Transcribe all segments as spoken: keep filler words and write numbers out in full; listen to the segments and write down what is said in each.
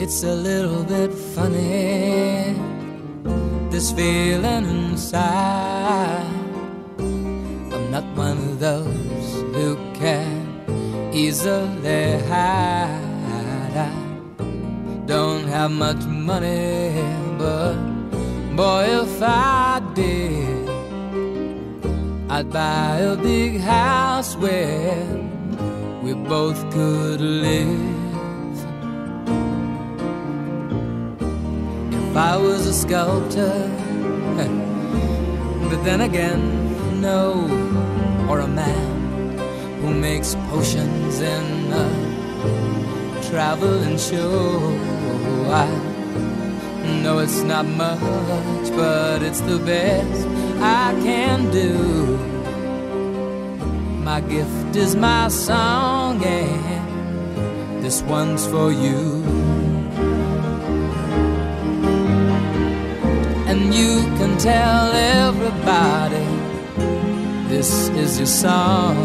It's a little bit funny, this feeling inside. I'm not one of those who can easily hide. I don't have much money, but boy, if I did, I'd buy a big house where we both could live. If I was a sculptor, but then again, no, or a man who makes potions in a traveling show. I know it's not much, but it's the best I can do. My gift is my song, and this one's for you. And you can tell everybody this is your song.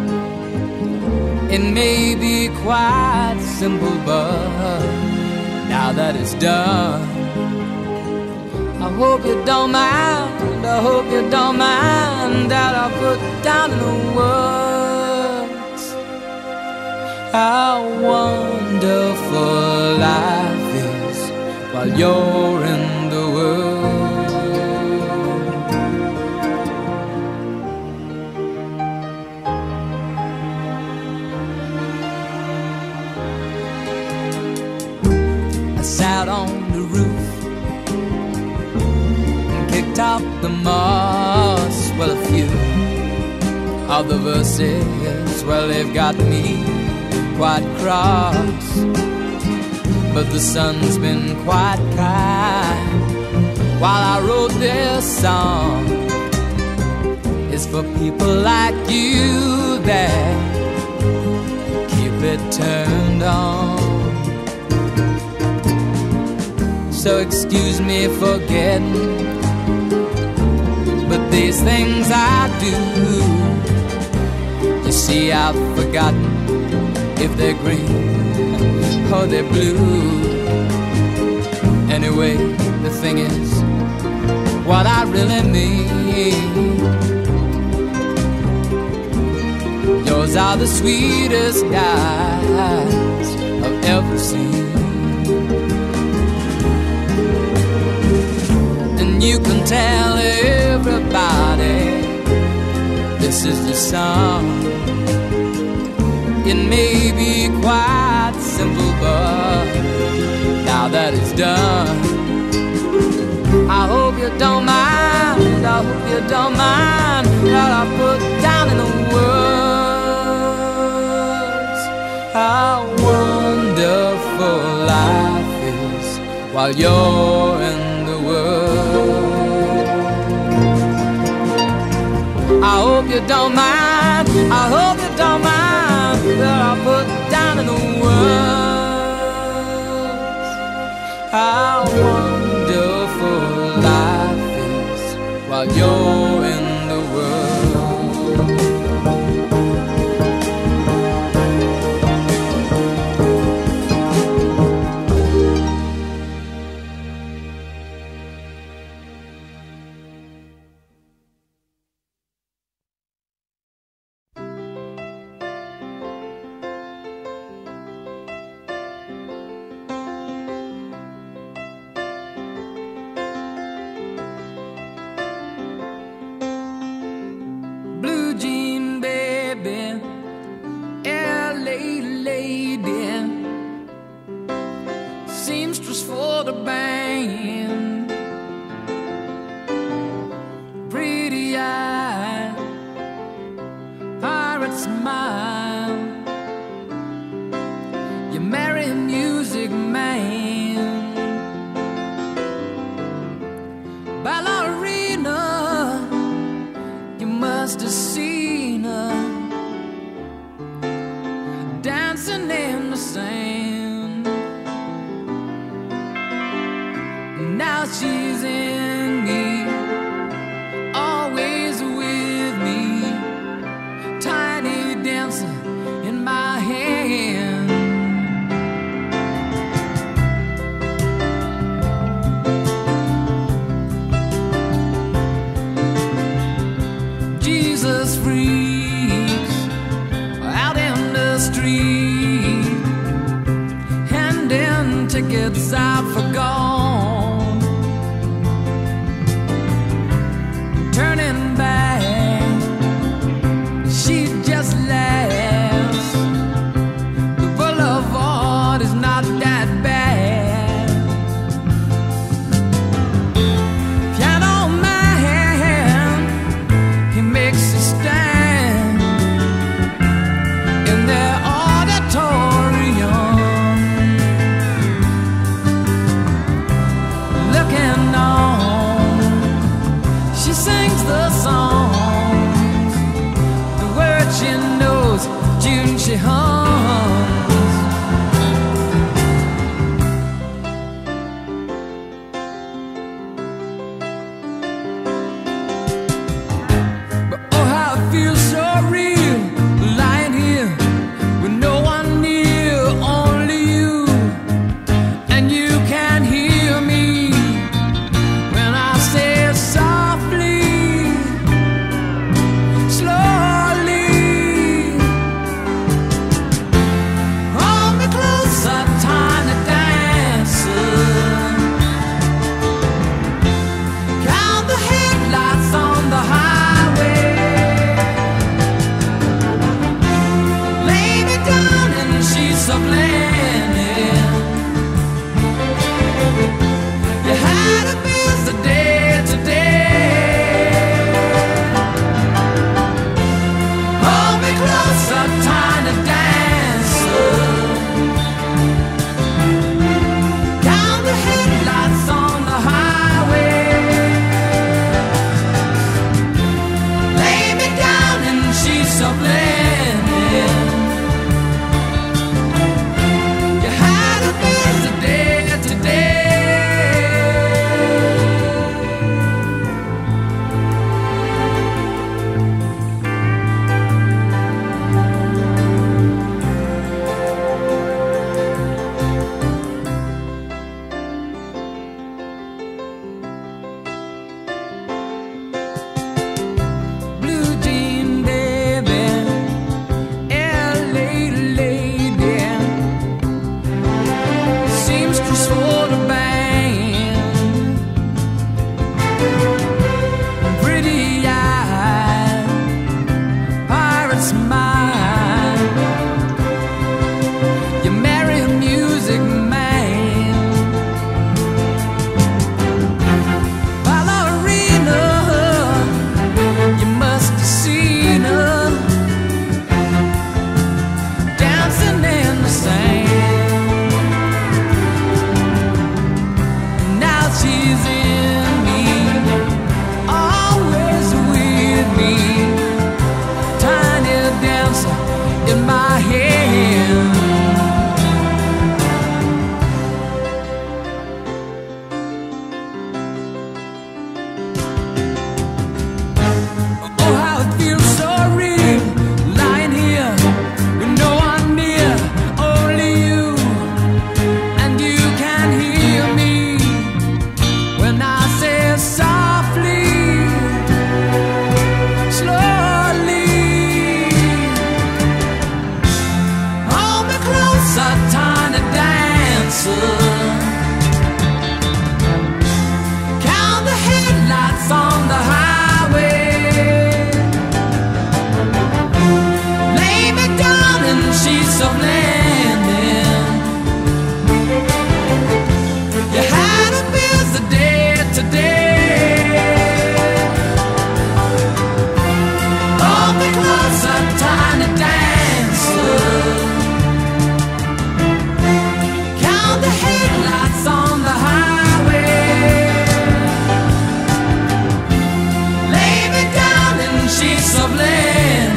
It may be quite simple, but now that it's done, I hope you don't mind, I hope you don't mind that I put down in the words how wonderful life is while you're in the world. I sat on the roof, top the moss. Well, a few of the verses, well, they've got me quite cross, but the sun's been quite kind while I wrote this song. It's for people like you that keep it turned on. So excuse me for getting, but these things I do, you see, I've forgotten if they're green or they're blue. Anyway, the thing is, what I really mean, yours are the sweetest eyes I've ever seen. And you can tell everybody this is the song. It may be quite simple, but now that it's done, I hope you don't mind, I hope you don't mind that I put down in the words how wonderful life is while you're in the world. I hope you don't mind, I hope you don't mind that I put down in the words how wonderful life is while you're in the world. freaks out in the street, handing tickets out for gone, turning back, she just laughs. The boulevard is not that bad. Piano man, he makes a stand in their auditorium, looking on. She sings the songs, the words she knows, June she hums. But oh, how it feels so real, lying here with no one near, only you, and you can hear me when I say it softly, slowly. Hold me closer, tiny dancer. Count the headlights on the highway. Lay me down in sheets of linen. You had a busy day today. Hold me closer, tiny dancer. Count the headlights on the highway. Lay me down in sheets of linen. You had a busy day today. Blue jean baby, L A lady, seamstress for the band, pretty eyed, pirate smile. You marry a music man, ballerina. You must have seen her dancing in the sand. Now she's in me, always with me, tiny dancer in my hand. Oh, how it feels so real, lying here with no one near, only you, and you can hear me when I say it softly, slowly. Hold me closer, tiny dancer. Count the headlights on the highway. Lay me down in sheets of linen. You had a busy day today. Hold me closer, tiny dancer. Count the headlights on the highway. Lay me down in sheets of linen.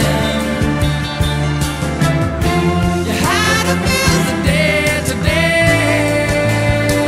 You had a busy day today.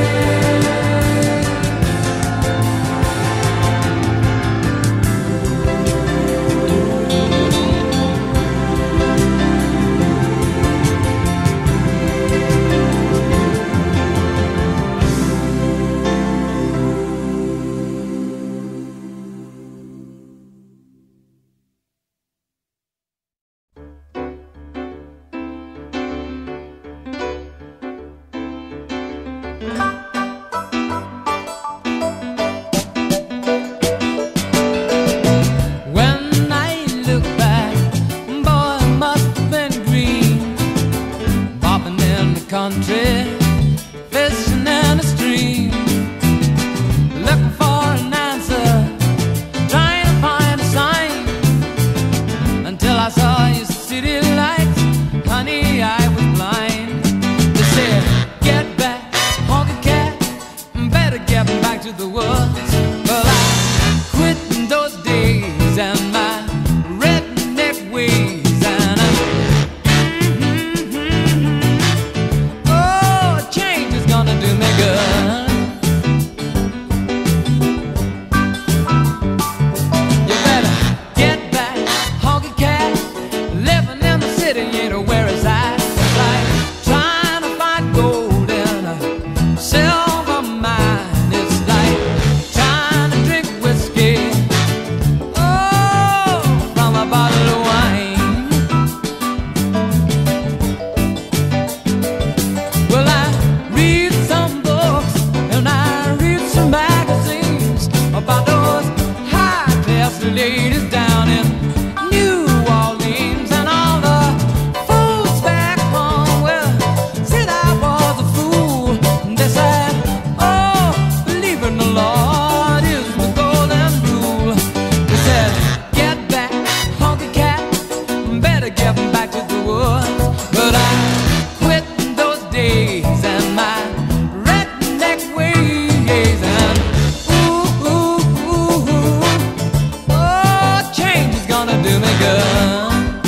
ask the ladies down in New Orleans and all the fools back home. Well, said I was a fool. They said, oh, believing the Lord is the golden rule. They said, get back, honky cat, better get back to the woods. But I quit those days and my redneck ways, and ooh, ooh, ooh, ooh, oh, change is gonna do me good.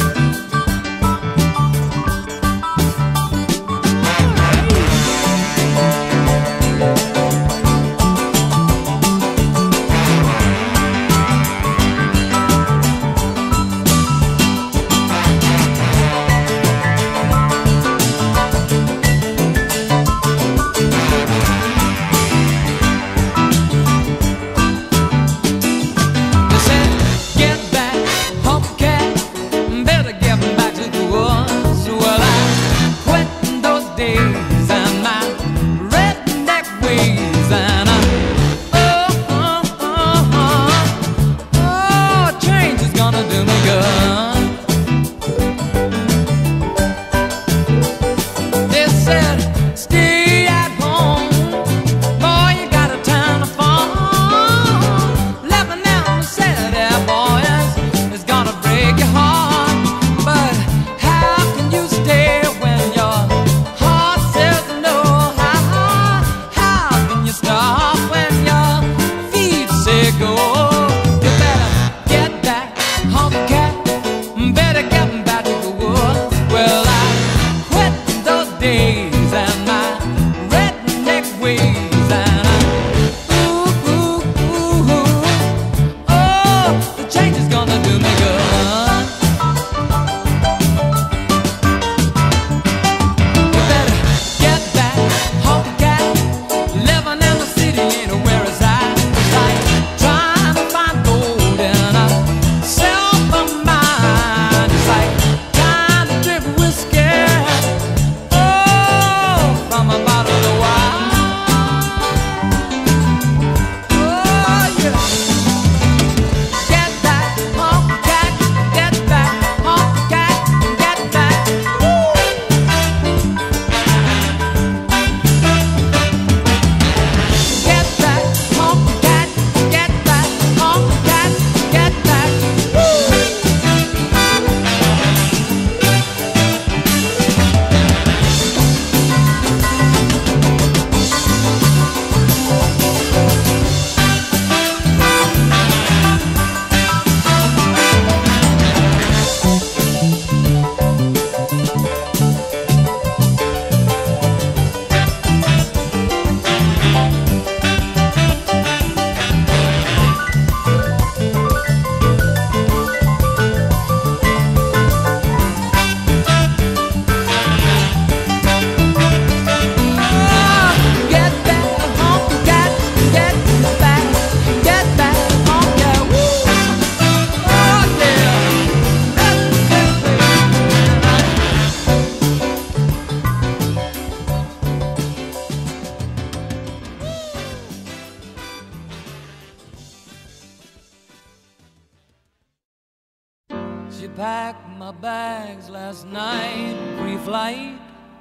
She packed my bags last night, pre-flight,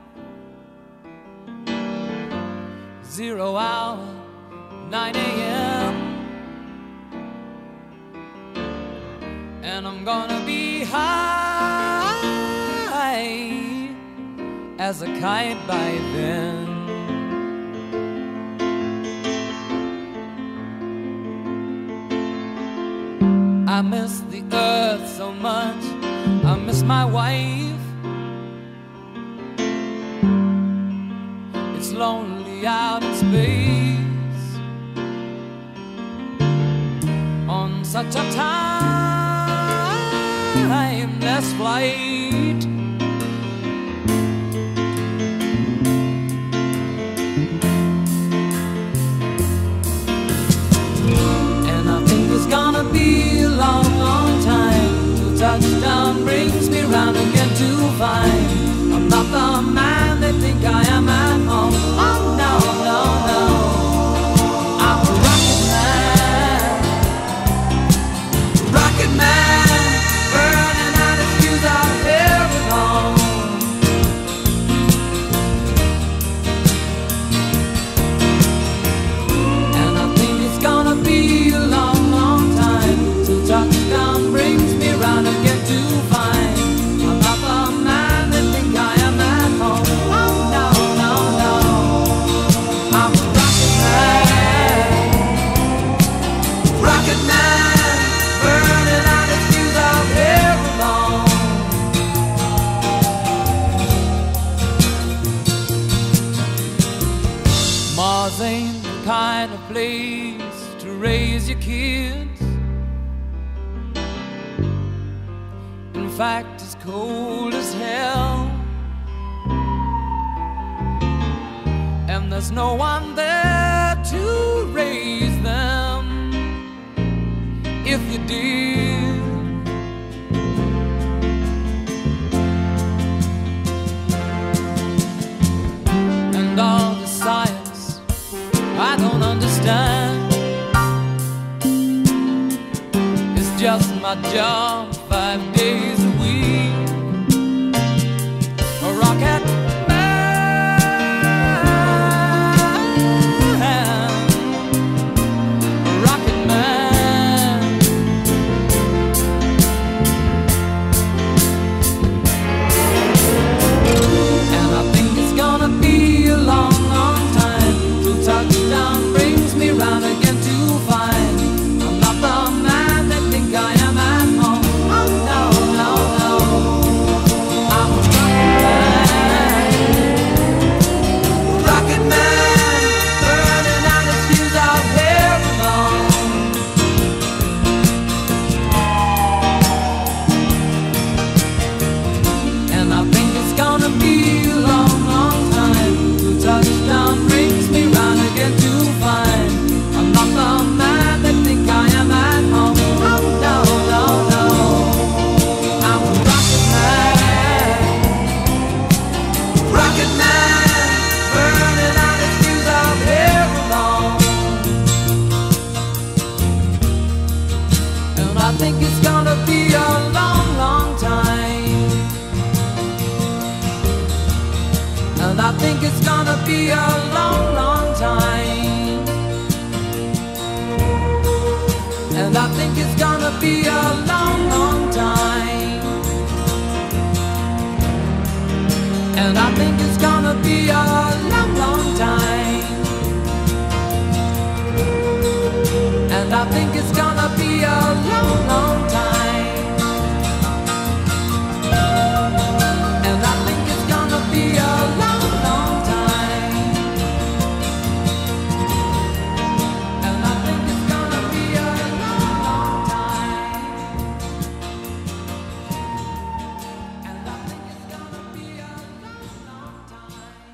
zero hour, nine A M And I'm gonna be high as a kite by then. I miss the earth so much, I miss my wife. It's lonely out in space on such a timeless flight. And I think it's gonna be a long, long time till touchdown brings me round again to find I'm not the man they think I am at home. Oh no, no, no, I'm a rocket man. place to raise your kids. In fact, it's cold as hell, and there's no one there to raise them if you did. And all the science I don't understand, it's just my job five days a week. A rocket I think it's gonna be a long, long time. And I think it's gonna be a long, long time. And I think it's gonna be a long, long time. And I think it's gonna be a long, long time. And I think it's gonna be a long, long time. And I think it's gonna be a long, long time. And I think it's gonna be a long, long time. And I think it's gonna be a long, long time.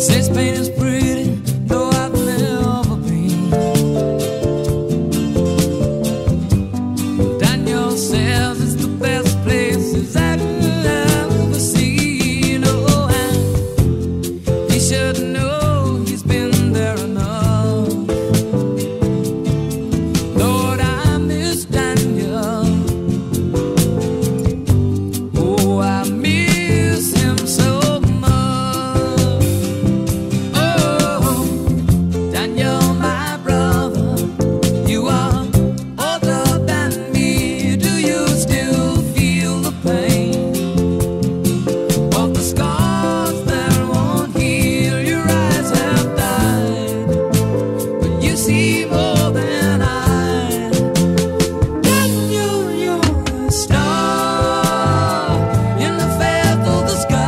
Say Spain is pretty, though I've never been. Daniel says it's the best places I've ever seen. Oh, and he should know he's been there enough. Lord, I miss Daniel. Oh, I miss him so much. Oh, Daniel, my brother, you are older than me. Do you still feel the pain of the scars that won't heal? Your eyes have died, but you see more than I. Daniel, you're a star in the faith of the sky.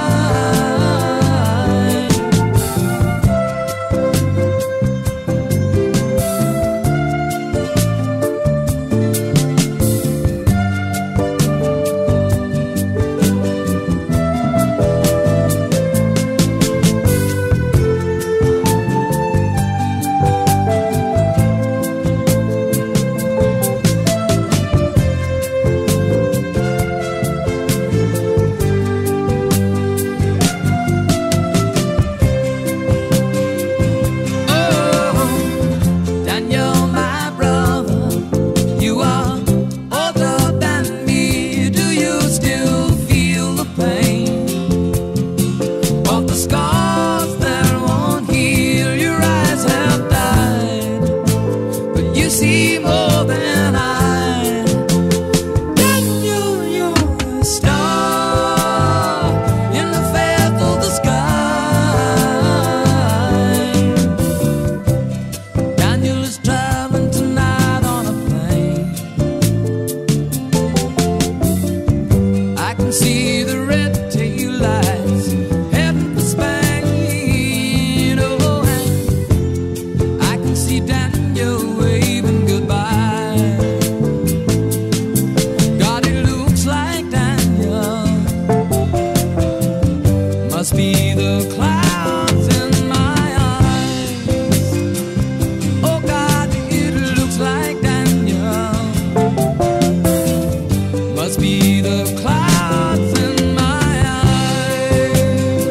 Oh, Daniel, my brother, you are older than me. Do you still feel the pain of the scars that won't heal? Your eyes have died, but you see more than I. Daniel, you're a star in the faith of the sky. Daniel is traveling tonight on a plane. I can see the red tail lights heading for Spain. Oh, and I can see Daniel waving goodbye. God, it looks like Daniel must be the clouds in my eyes. Oh God, it looks like Daniel must be the clouds in my eyes.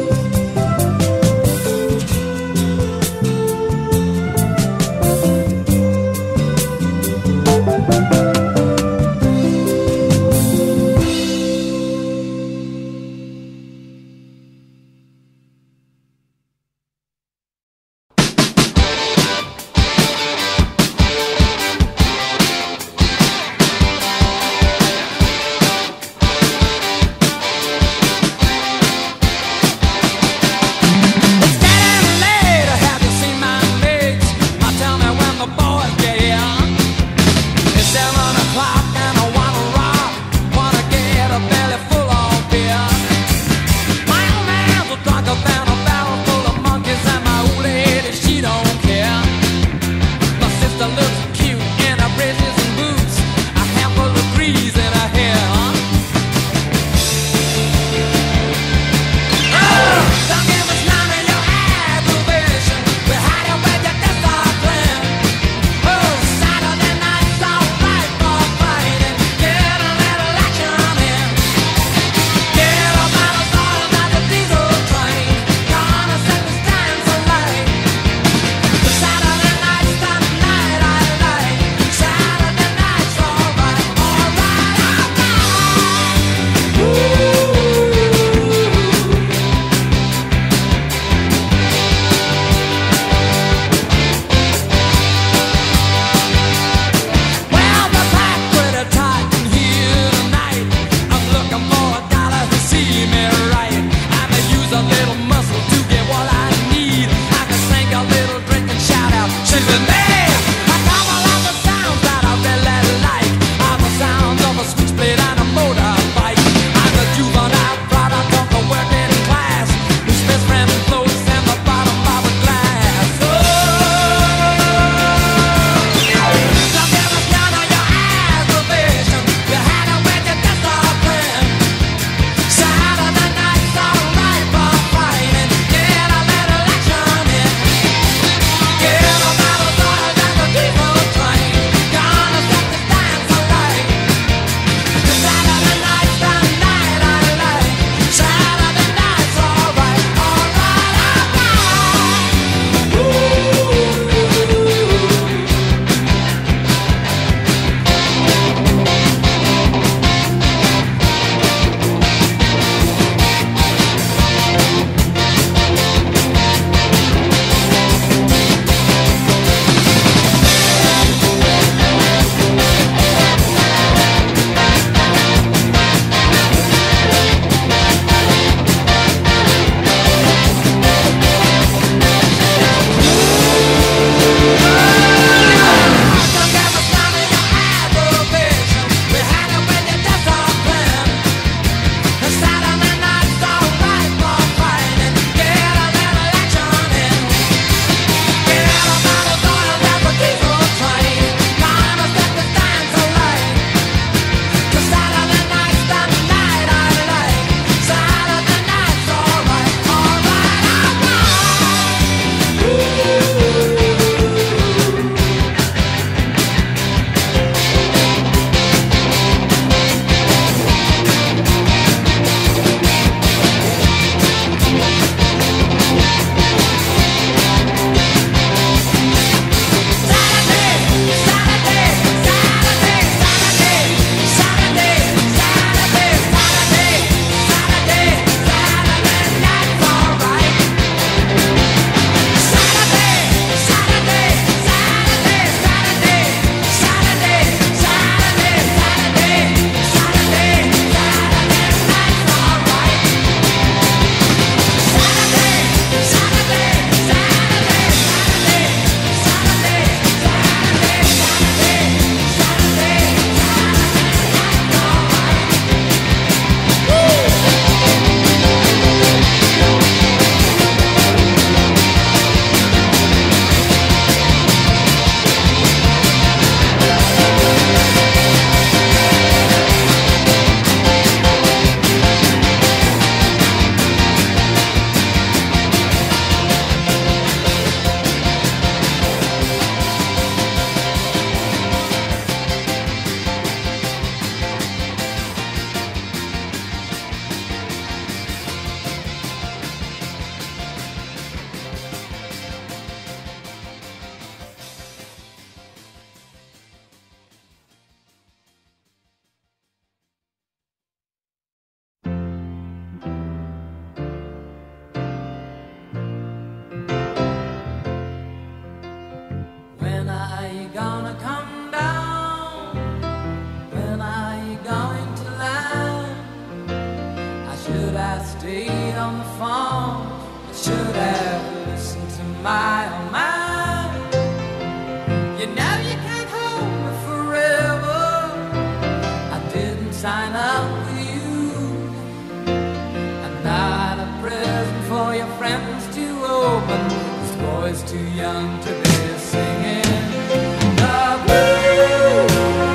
your friends too open, this boy's too young to be singing the blues.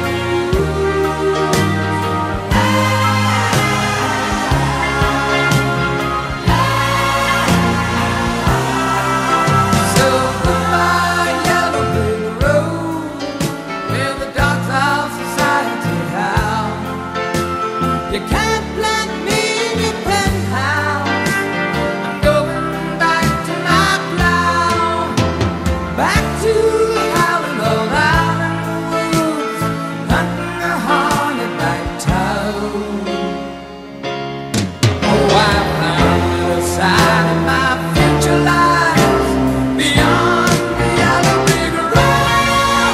So goodbye, yellow brick road, where the dogs of society howl. You can't plant me in your penthouse. I'm going back to my plow, back to the howling old island woods, hunting the hornet-back toad. Oh, I found the other side of my future lies beyond the yellow brick road.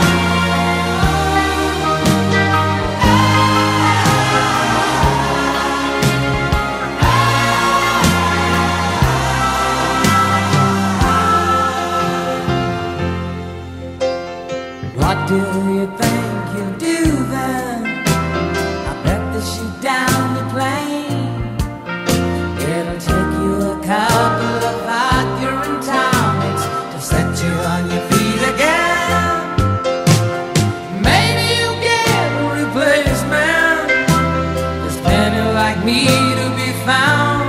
What do you think you'll do then? I bet that she's down the plane. It'll take you a couple of Arthur tonics to set you on your feet again. Maybe you'll get a replacement. There's plenty like me to be found.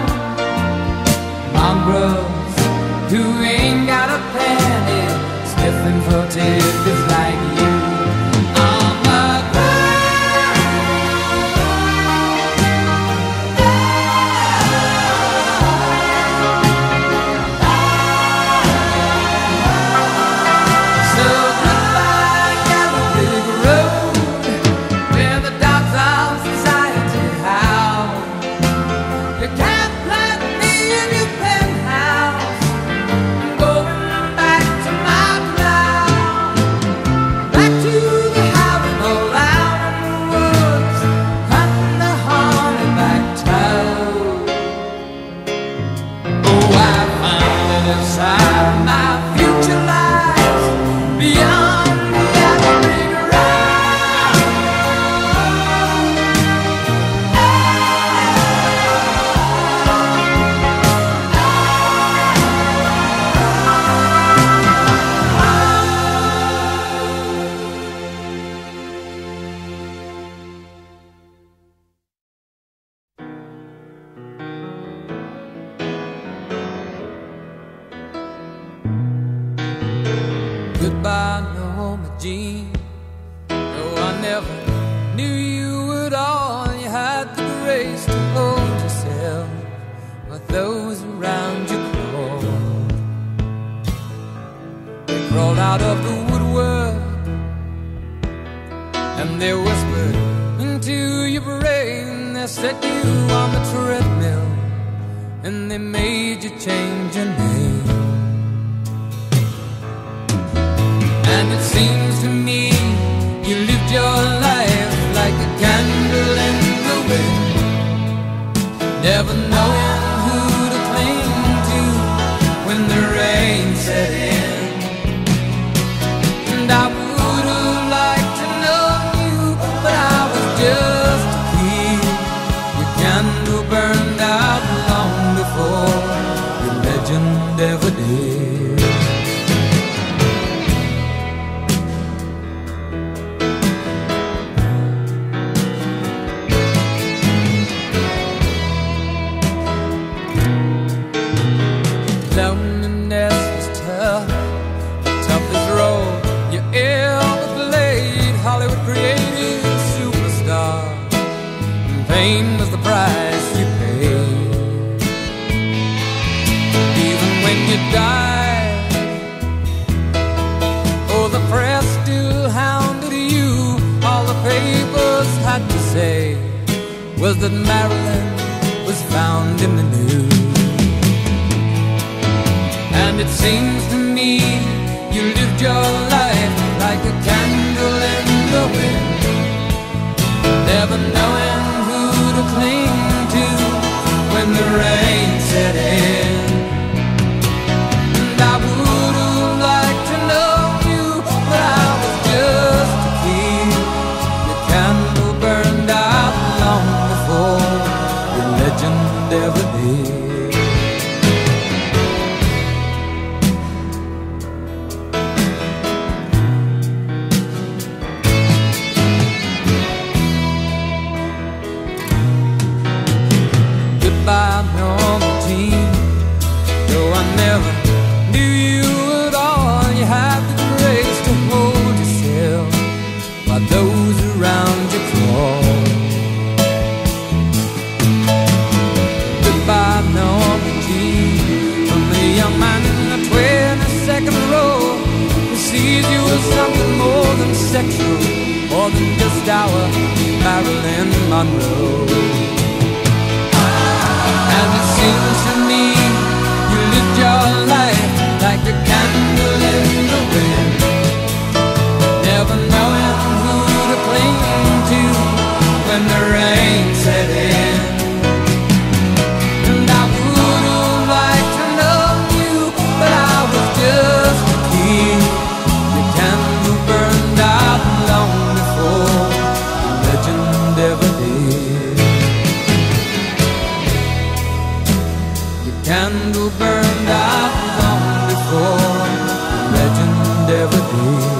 Mongrels who ain't got a penny, sniffing for tidbits like you. On the ground. So goodbye, yellow brick road, where the dogs of society howl. You can't plant me in your penthouse. I'm going back to my plow, back to the howling old island woods, hunting the hornet-back toad. Oh, I found it inside my future lies beyond the yellow brick road. Goodbye, Norma Jean. No, I never knew you at all. You had the grace to hold yourself while those around you crawled. They crawled out of the woodwork and they whispered into your brain. They set you on the treadmill and they made you change your name. And it seems to me you lived your life like a candle in the wind, never knowing who to cling to when the rain set in. And I would have liked to know you, but I was just a kid. Your candle burned out long before your legend ever did. Loneliness was tough, the toughest role you ever played. Hollywood created a superstar, and pain was the price you paid. Even when you died, oh, the press still hounded you. All the papers had to say was that Marilyn was found in the news. And it seems to me you lived your life like a candle in the wind, never knowing who to cling to when the rain set in. And I would have liked to know you, but I was just a kid. Your candle burned out long before your legend ever did. never knew you at all. You have the grace to hold yourself while those around you crawl. Goodbye, Norma Jean, from the young man in the twenty-second row who sees you as something more than sexual, more than just our Marilyn Monroe. And it seems to me you lived your life like a candle in the wind, never knowing who to cling to when the rain set in. And I would have liked to know you, but I was just a kid. The candle burned out long before the legend ever did. The candle burned out long before the legend ever did.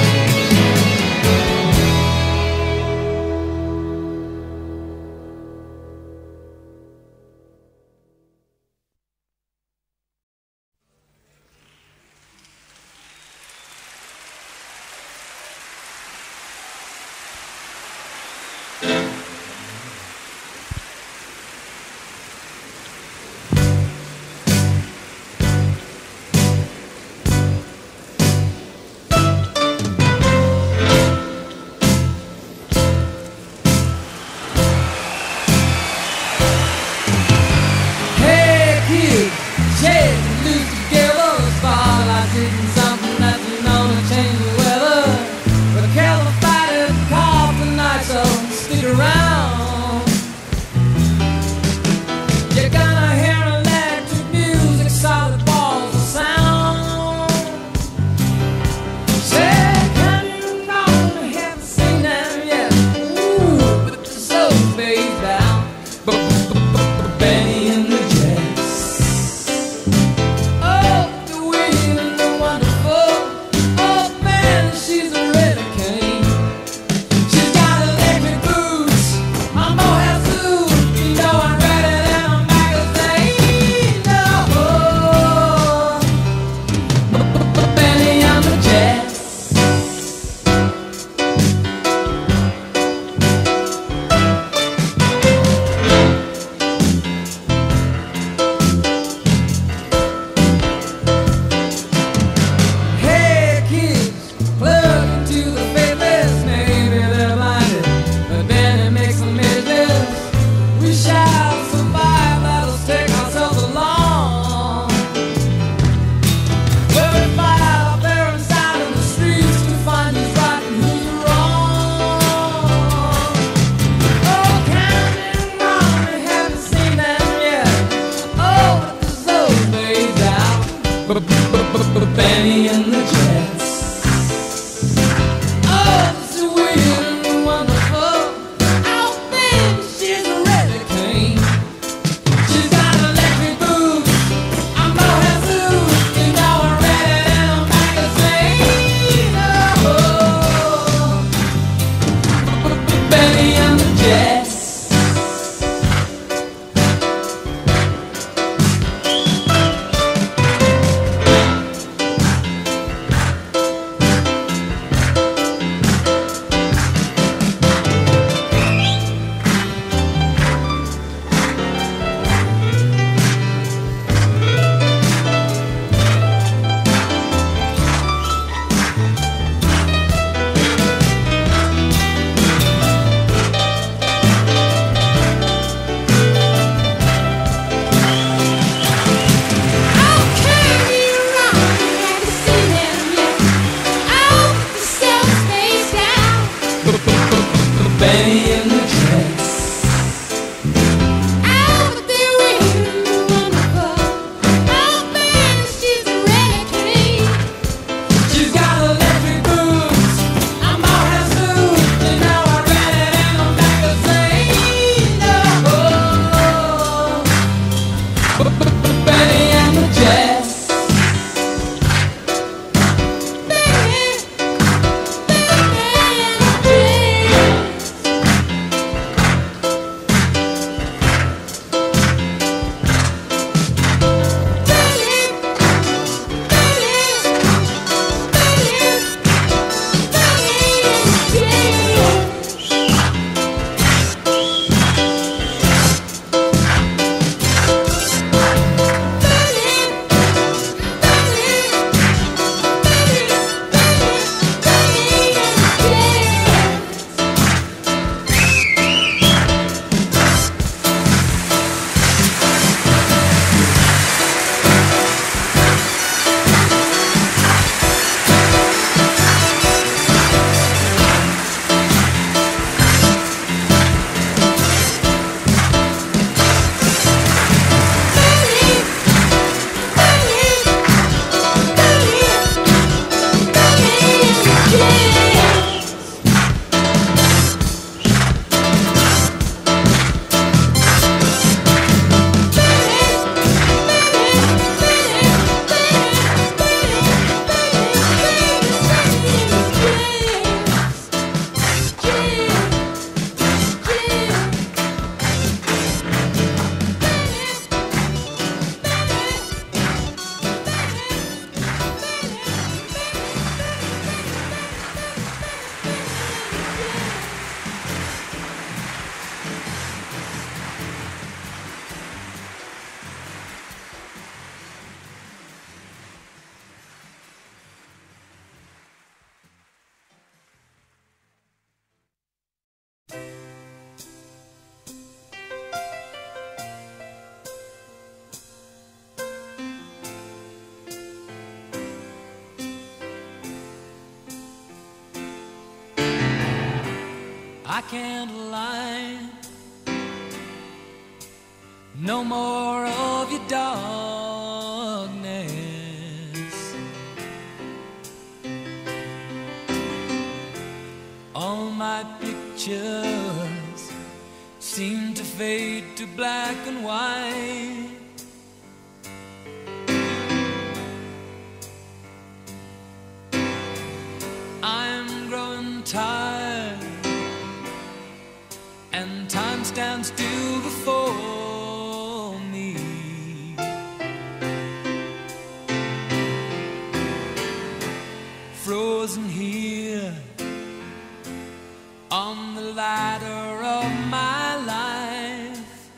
Benny and the Jets. Oh, so weird and wonderful. Oh, baby, she's a really queen. She's got electric boots. I'm Mohan Zoo. You know I read it in a magazine. Oh, Benny and the Jets. by candlelight. No more of your darkness. All my pictures seem to fade to black and white. I'm growing tired, and time stands still before me. Frozen here on the ladder of my life.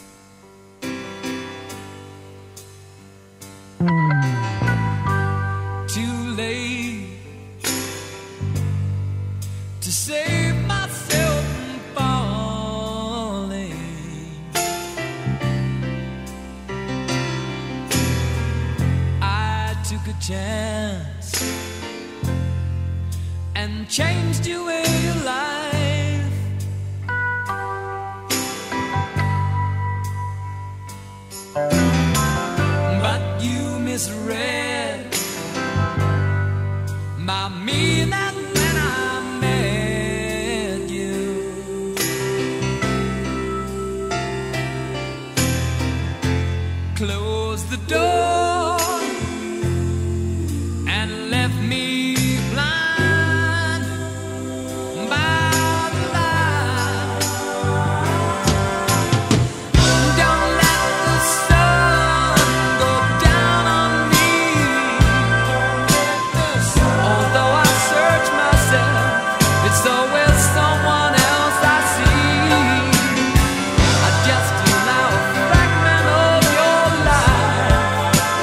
Too late to save myself from falling. I took a chance and changed your way of life. But you misread my meaning when I met you. Closed the door and left me blind by the light. Don't let the sun go down on me. Although I search myself, it's always someone else I see. I just allow a fragment of your life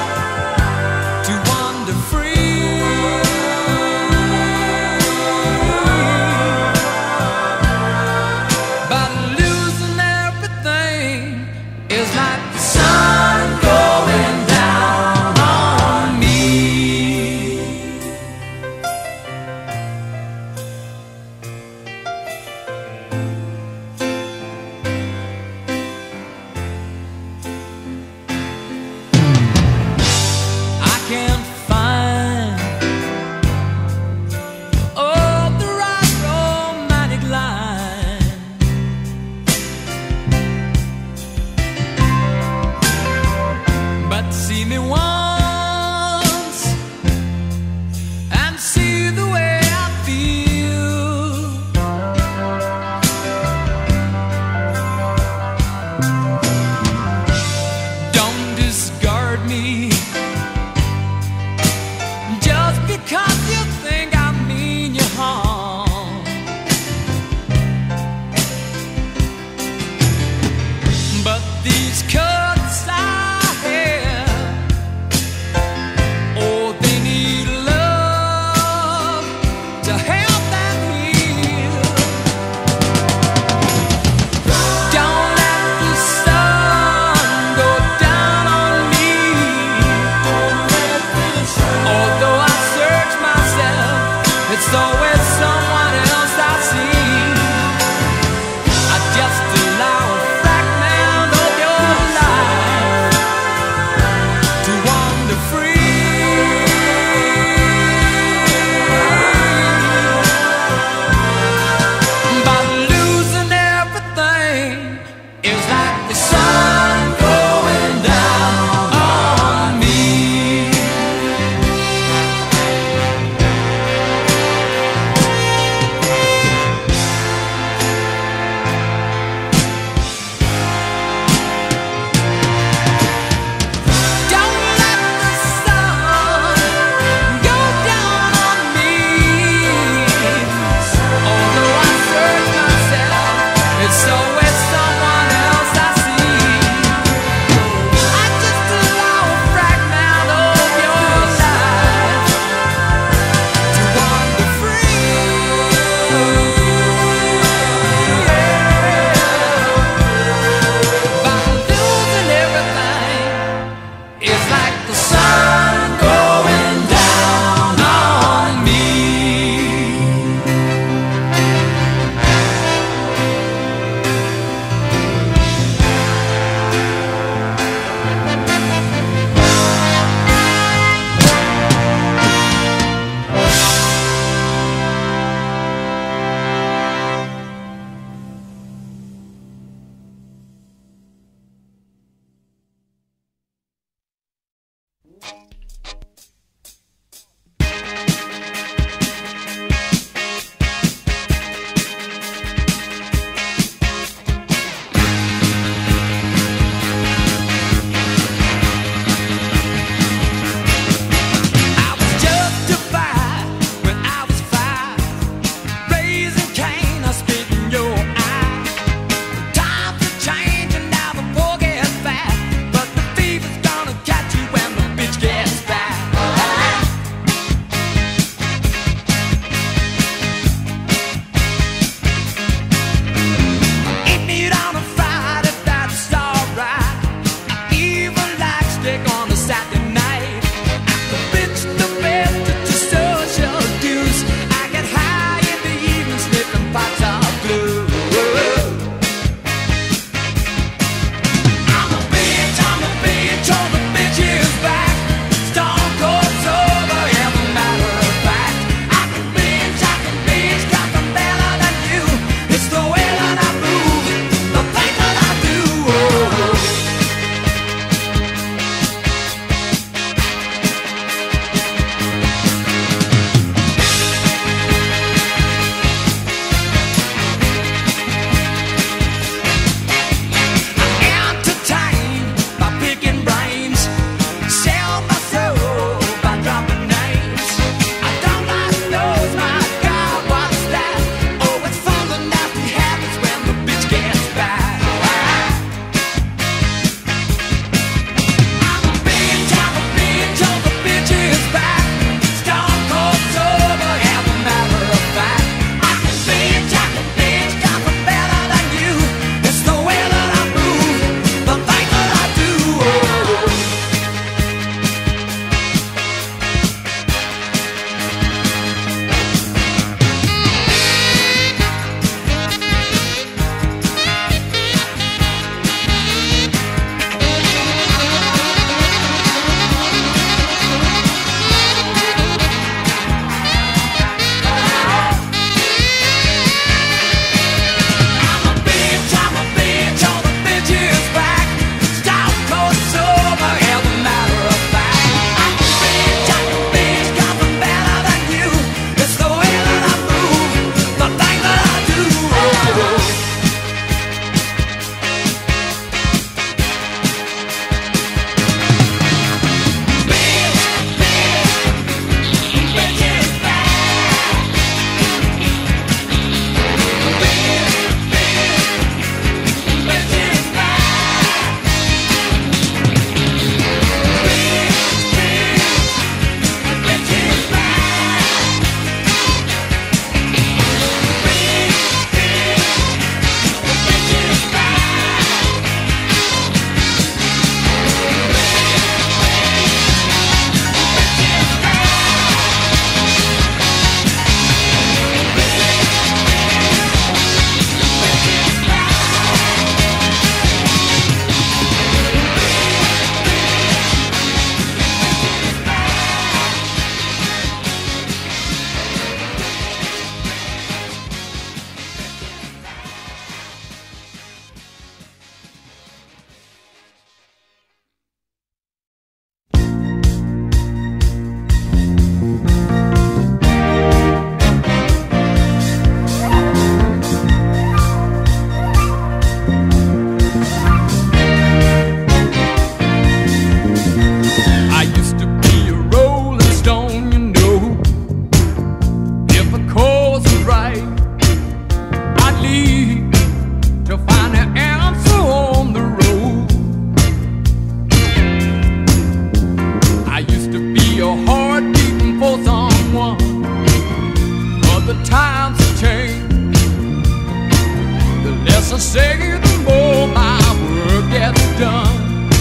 say, the more my work gets done.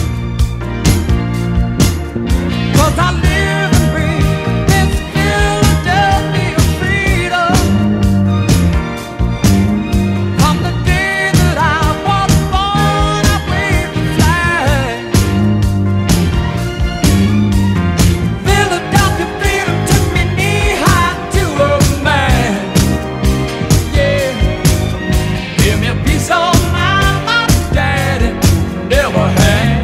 'Cause I live and breathe this Philadelphia freedom. From the day that I was born, I waved the flag. Philadelphia freedom took me knee high to a man. Yeah, give me a piece of mind my daddy never had.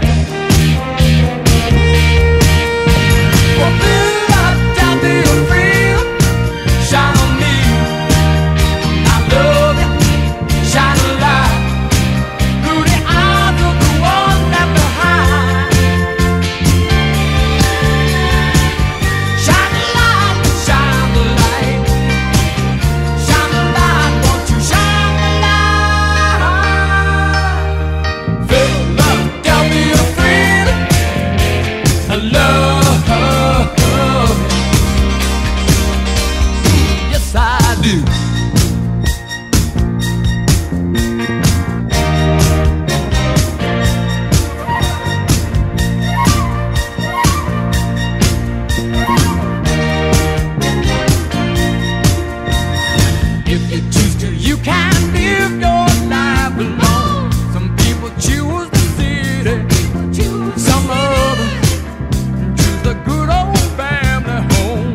For Philadelphia freedom, shine on me. I love you, shine a light through the eyes of the one left behind. Shine the light, shine the light, shine the light, won't you shine the light? Philadelphia freedom, I love. Yes, I do. If you choose to, you can live your life alone. Some people choose the city, some others choose the good old family home.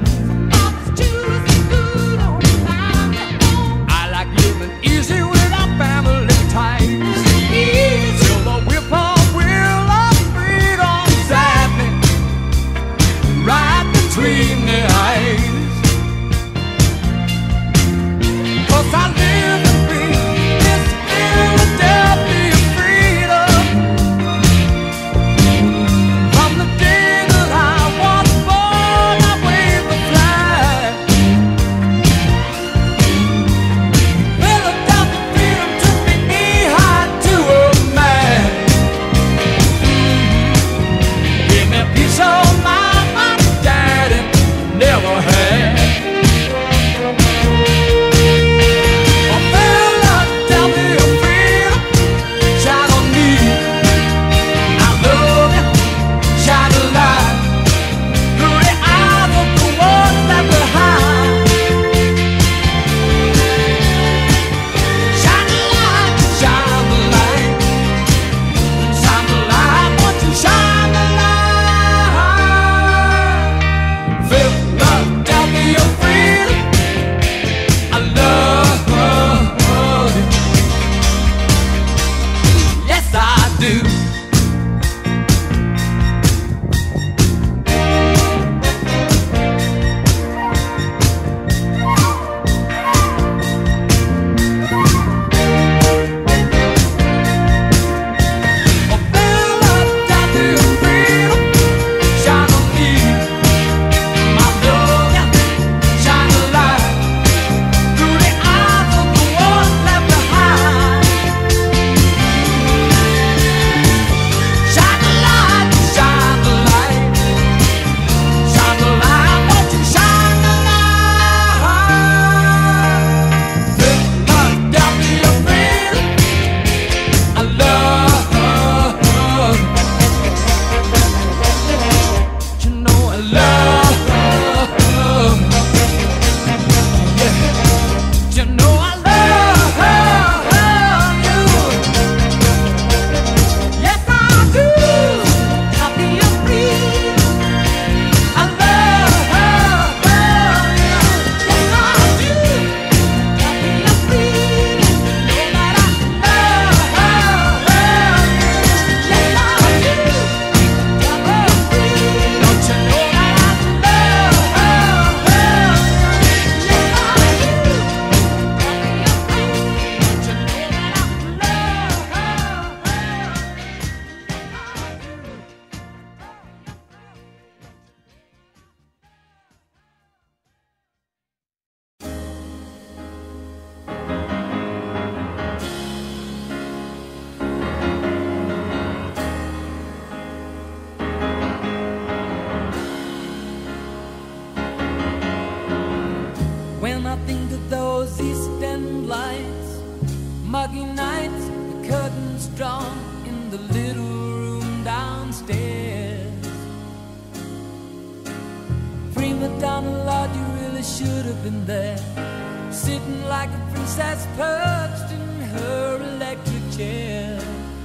I like living easy without family ties. Till the whip-poor-will of freedom sat me right between the eyes. 'Cause I live and breathe this Philadelphia freedom. From the day that I was born, I waved the flag. Philadelphia freedom took me knee high to a man. Give me a piece of mind my daddy never had. For Philadelphia freedom, shine on me. I love you, shine a light through the eyes of the ones left behind. Shine the light, shine the light, shine the light, won't you shine the light? Philadelphia freedom, I love you. Yes, I do. For Philadelphia freedom, shine on me. I love you, shine a light through the eyes of the ones left behind. Shine the light, shine the light, shine the light, won't you shine the light? Philadelphia freedom, I love. You know I love. Yeah. You know I love you. Yes, I do. Philadelphia freedom, I love you. Yes, I do. Philadelphia freedom, know that I love you. Yes, I do. Philadelphia freedom, don't you know that I love you? Yes, I do. Philadelphia freedom, don't you know that I When I think of those East End lights, muggy nights, strong in the little room downstairs. Prima donna, Lord, you really should have been there, sitting like a princess perched in her electric chair.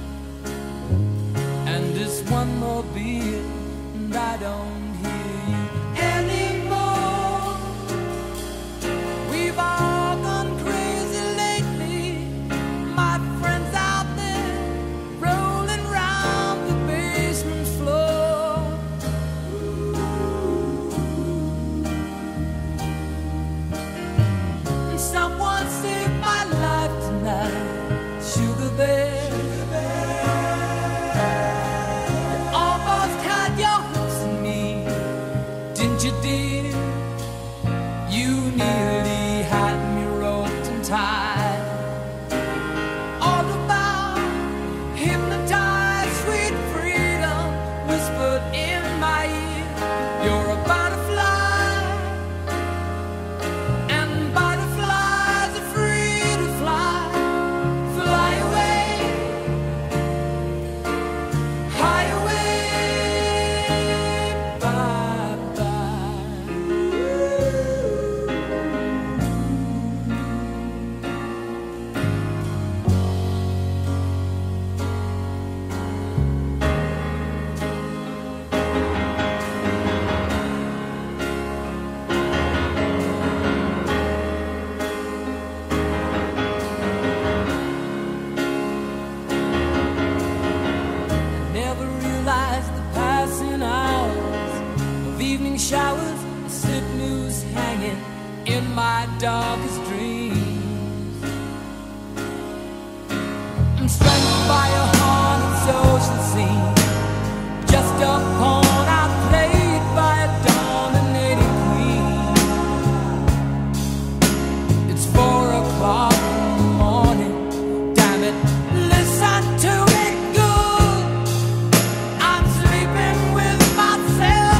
And just one more beer and I don't hear you anymore. We've all gone crazy lately, my friends out there rolling round the basement floor. And someone saved my life tonight, Sugar Bear. Showers, slip noose hanging in my darkest dreams. I'm strangled by a haunted social scene, just a pawn outplayed by a dominating queen. It's four o'clock in the morning, damn it, listen to me good. I'm sleeping with myself.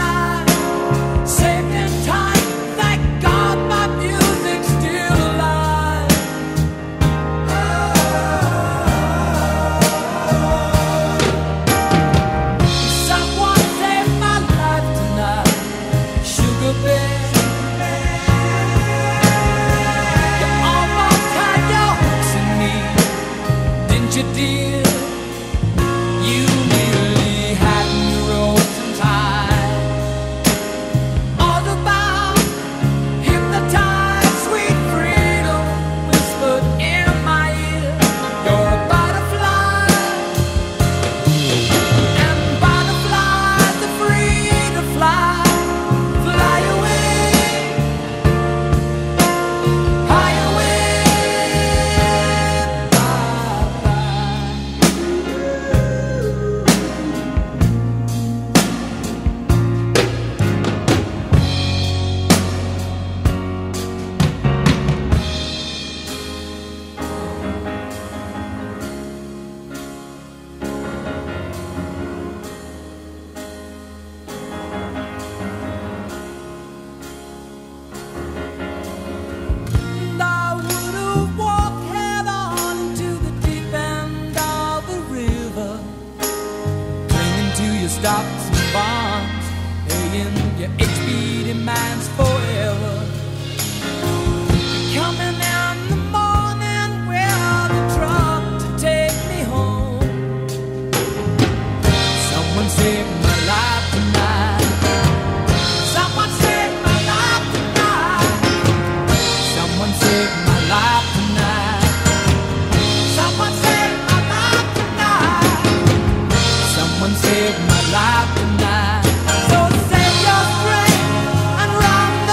Stocks and bonds, paying your H B demands forever. Coming in the morning with a truck to take me home. Someone saved my life tonight. Someone saved my life tonight. Someone saved my life tonight. Someone saved my life tonight. Someone saved my life tonight. So save your strength and run the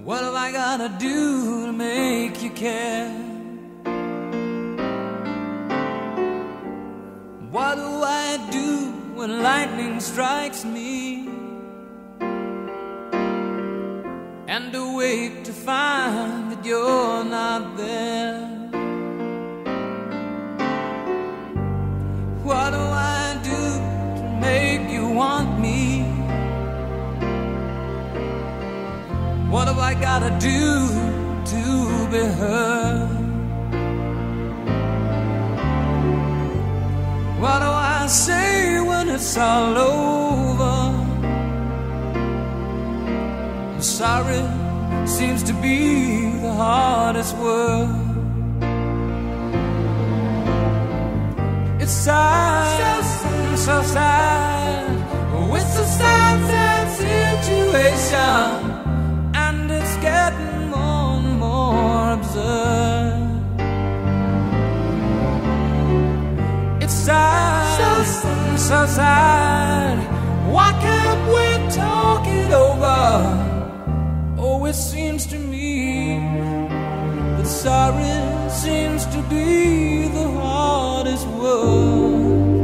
What have I gotta do to make you care? What do I do when lightning strikes me and awake to find that you're not there? What do I do to make you want me? What have I gotta do to be heard? What do I say when it's all over? Sorry seems to be the hardest word. It's sad, so sad, so sad. Oh, it's a sad, sad situation, and it's getting more and more absurd. It's sad, so sad, so sad. Why can't we talk it over? Oh, it seems to me that sorry seems to be the hardest word.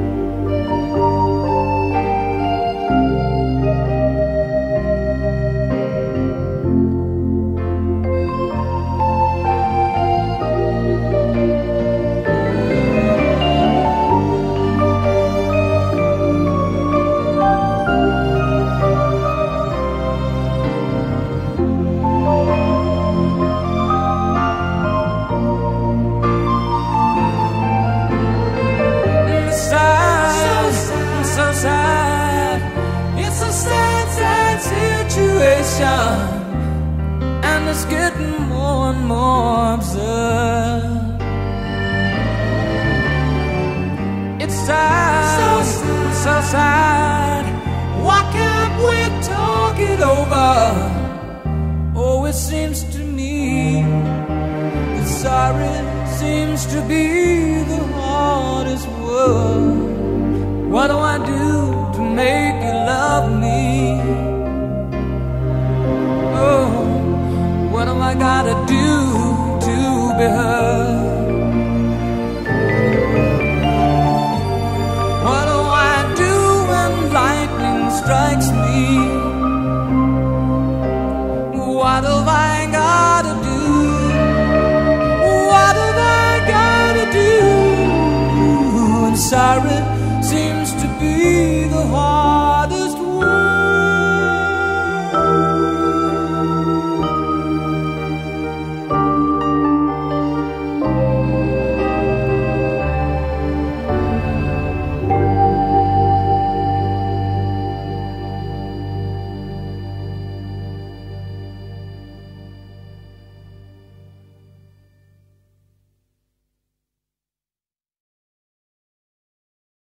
And it's getting more and more absurd. It's sad, so sad, so sad. Why can't we talk it over? Oh, it seems to me that sorry seems to be the hardest word. What do I do to make you love me? What have I gotta do to be heard? What do I do when lightning strikes me? What have I gotta do? What have I gotta do? And sorry